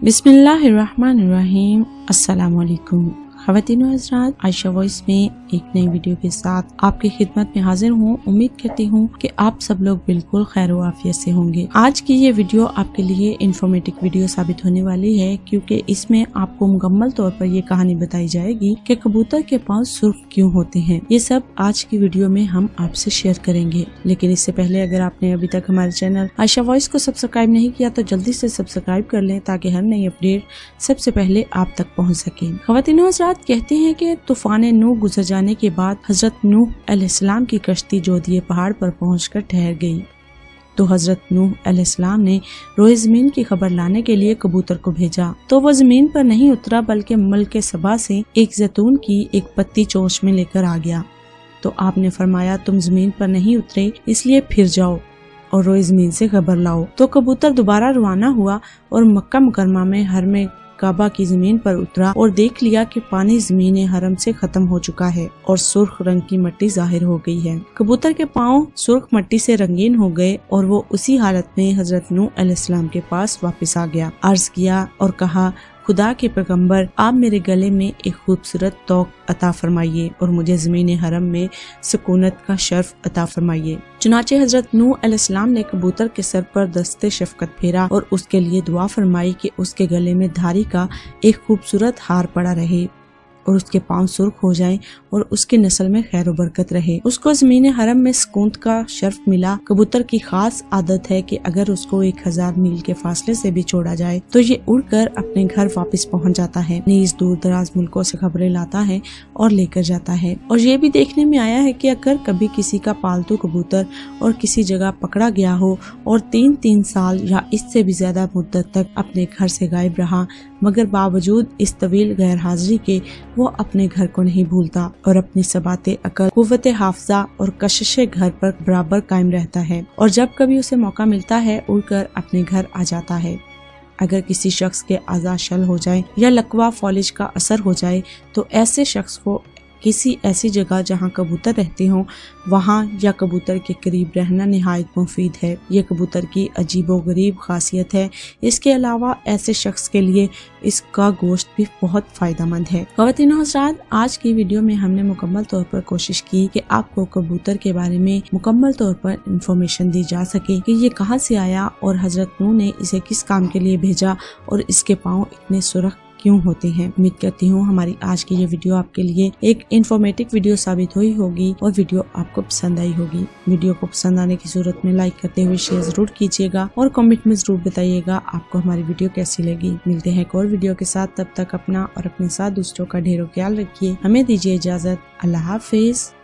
बिस्मिल्लाहिर्रहमानिर्रहीम। अस्सलाम वालेकुम। ख़वातीन व हज़रात, आयशा वॉइस में एक नई वीडियो के साथ आपकी खिदमत में हाजिर हूँ। उम्मीद करती हूँ कि आप सब लोग बिल्कुल खैर व आफियत से होंगे। आज की ये वीडियो आपके लिए इंफॉर्मेटिव वीडियो साबित होने वाली है, क्योंकि इसमें आपको मुकम्मल तौर पर ये कहानी बताई जाएगी कि कबूतर के पाँव सुर्ख क्यों होते हैं। ये सब आज की वीडियो में हम आपसे शेयर करेंगे। लेकिन इससे पहले अगर आपने अभी तक हमारे चैनल आयशा वॉइस को सब्सक्राइब नहीं किया तो जल्दी से सब्सक्राइब कर लें, ताकि हर नई अपडेट सबसे पहले आप तक पहुँच सके। ख़वातीन व हज़रात, कहते हैं कि तूफान नूह गुजर जाने के बाद हजरत नूह अलैहिस्सलाम की कश्ती जोदिये पहाड़ पर पहुंचकर ठहर गई। तो हजरत नूह अलैहिस्सलाम ने रोए ज़मीन की खबर लाने के लिए कबूतर को भेजा। तो वो जमीन पर नहीं उतरा, बल्कि मुल्क सबा से एक जैतून की एक पत्ती चोंच में लेकर आ गया। तो आपने फरमाया, तुम जमीन पर नहीं उतरे, इसलिए फिर जाओ और रोए ज़मीन से खबर लाओ। तो कबूतर दोबारा रवाना हुआ और मक्का मुकरमा में हरम काबा की जमीन पर उतरा और देख लिया कि पानी जमीन हरम से खत्म हो चुका है और सुर्ख रंग की मिट्टी जाहिर हो गई है। कबूतर के पाँव सुर्ख मिट्टी से रंगीन हो गए और वो उसी हालत में हजरत नूह अलैहिस्सलाम के पास वापस आ गया। अर्ज किया और कहा, खुदा के पैगंबर, आप मेरे गले में एक खूबसूरत तोक अता फरमाइए और मुझे ज़मीन हरम में सुकूनत का शर्फ अता फरमाइए। चुनाचे हजरत नूह अलैहिस्सलाम ने कबूतर के सर पर दस्ते शफकत फेरा और उसके लिए दुआ फरमाई कि उसके गले में धारी का एक खूबसूरत हार पड़ा रहे और उसके पाँव सुर्ख हो जाएं और उसकी नस्ल में खैर व बरकत रहे। उसको ज़मीन हरम में सुकूनत का शर्फ मिला। कबूतर की खास आदत है कि अगर उसको 1000 मील के फासले से भी छोड़ा जाए तो ये उड़कर अपने घर वापस पहुंच जाता है। नीज दूर दराज मुल्कों से खबरें लाता है और लेकर जाता है। और ये भी देखने में आया है कि अगर कभी किसी का पालतू कबूतर और किसी जगह पकड़ा गया हो और 3-3 साल या इससे भी ज्यादा मुद्दत तक अपने घर से गायब रहा, मगर बावजूद इस तवील गैर हाजिरी के वो अपने घर को नहीं भूलता और अपनी सबाते अकल, कुव्वते हाफजा और कशिशे घर पर बराबर कायम रहता है और जब कभी उसे मौका मिलता है उड़कर अपने घर आ जाता है। अगर किसी शख्स के आज़ा शल हो जाए या लकवा फॉलिज का असर हो जाए तो ऐसे शख्स को किसी ऐसी जगह जहां कबूतर रहते हों वहां या कबूतर के करीब रहना निहायत मुफीद है। ये कबूतर की अजीबो गरीब खासियत है। इसके अलावा ऐसे शख्स के लिए इसका गोश्त भी बहुत फायदेमंद है। ख़वातीन व हज़रात, आज की वीडियो में हमने मुकम्मल तौर पर कोशिश की कि आपको कबूतर के बारे में मुकम्मल तौर पर इंफॉर्मेशन दी जा सके कि ये कहाँ से आया और हजरत नूह ने इसे किस काम के लिए भेजा और इसके पाँव इतने सुर्ख क्यों होते हैं। उम्मीद करती हूँ हमारी आज की ये वीडियो आपके लिए एक इंफॉर्मेटिव वीडियो साबित हुई होगी और वीडियो आपको पसंद आई होगी। वीडियो को पसंद आने की सूरत में लाइक करते हुए शेयर जरूर कीजिएगा और कमेंट में जरूर बताइएगा आपको हमारी वीडियो कैसी लगी। मिलते हैं एक और वीडियो के साथ, तब तक अपना और अपने साथ दूसरों का ढेरों ख्याल रखिए। हमें दीजिए इजाजत। अल्लाह हाफिज।